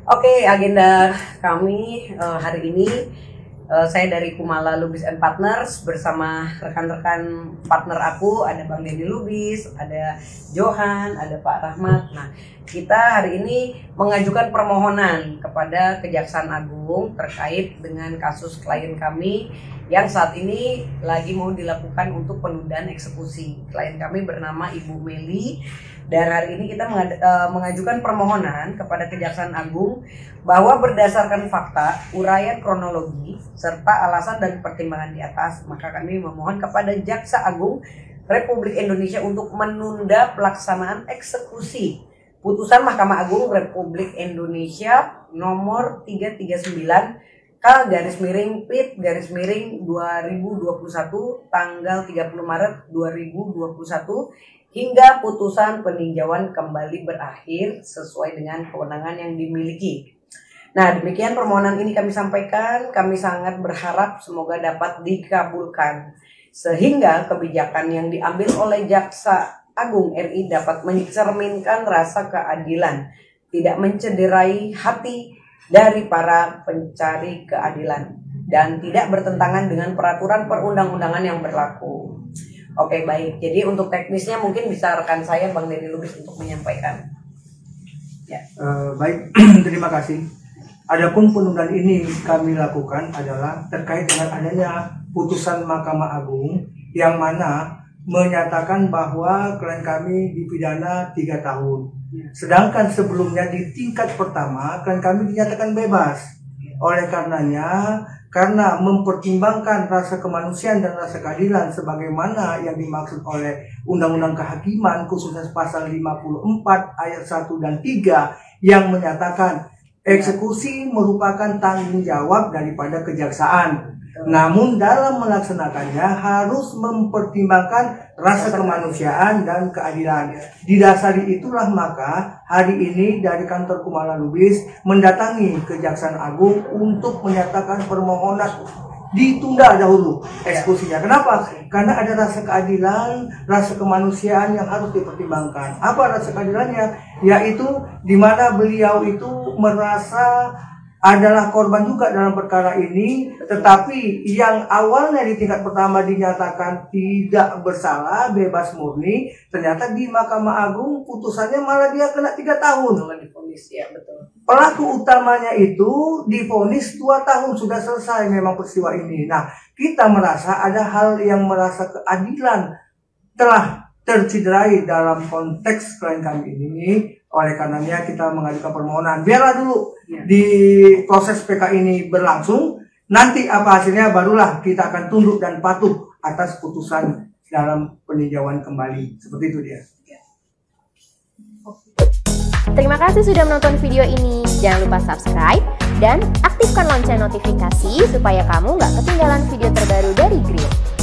Oke, agenda kami hari ini saya dari Kumala Lubis and Partners bersama rekan-rekan partner aku, ada Bang Denny Lubis, ada Johan, ada Pak Rahmat. Nah, kita hari ini mengajukan permohonan kepada Kejaksaan Agung terkait dengan kasus klien kami yang saat ini lagi mau dilakukan untuk penundaan eksekusi. Klien kami bernama Ibu Meli. Dan hari ini kita mengajukan permohonan kepada Kejaksaan Agung bahwa berdasarkan fakta, uraian kronologi, serta alasan dan pertimbangan di atas, maka kami memohon kepada Jaksa Agung Republik Indonesia untuk menunda pelaksanaan eksekusi putusan Mahkamah Agung Republik Indonesia nomor 339 K/PIT/2021 tanggal 30 Maret 2021 hingga putusan peninjauan kembali berakhir sesuai dengan kewenangan yang dimiliki. Nah, demikian permohonan ini kami sampaikan. Kami sangat berharap semoga dapat dikabulkan sehingga kebijakan yang diambil oleh Jaksa Agung RI dapat mencerminkan rasa keadilan, tidak mencederai hati dari para pencari keadilan, dan tidak bertentangan dengan peraturan perundang-undangan yang berlaku. Oke, baik. Jadi untuk teknisnya mungkin bisa rekan saya Bang Denny Lubis untuk menyampaikan. Ya. Baik, terima kasih. Adapun penundaan ini kami lakukan adalah terkait dengan adanya putusan Mahkamah Agung yang mana menyatakan bahwa klien kami dipidana 3 tahun. Sedangkan sebelumnya di tingkat pertama klien kami dinyatakan bebas. Oleh karenanya, karena mempertimbangkan rasa kemanusiaan dan rasa keadilan sebagaimana yang dimaksud oleh Undang-Undang Kehakiman khususnya pasal 54 ayat 1 dan 3 yang menyatakan eksekusi merupakan tanggung jawab daripada kejaksaan. Namun dalam melaksanakannya harus mempertimbangkan rasa kemanusiaan dan keadilan. Didasari itulah maka hari ini dari kantor Kumala Lubis mendatangi Kejaksaan Agung untuk menyatakan permohonan ditunda dahulu eksekusinya. Kenapa? Karena ada rasa keadilan, rasa kemanusiaan yang harus dipertimbangkan. Apa rasa keadilannya? Yaitu di mana beliau itu merasa adalah korban juga dalam perkara ini, tetapi yang awalnya di tingkat pertama dinyatakan tidak bersalah, bebas murni, ternyata di Mahkamah Agung putusannya malah dia kena 3 tahun. Divonis, ya betul. Pelaku utamanya itu divonis 2 tahun, sudah selesai memang peristiwa ini. Nah, kita merasa ada hal yang merasa keadilan telah tercederai dalam konteks klien kami ini. Oleh karenanya kita mengajukan permohonan. Biarlah dulu di proses PK ini berlangsung. Nanti apa hasilnya barulah kita akan tunduk dan patuh atas putusan dalam peninjauan kembali. Seperti itu dia. Terima kasih sudah menonton video ini. Jangan lupa subscribe dan aktifkan lonceng notifikasi supaya kamu nggak ketinggalan video terbaru dari Green.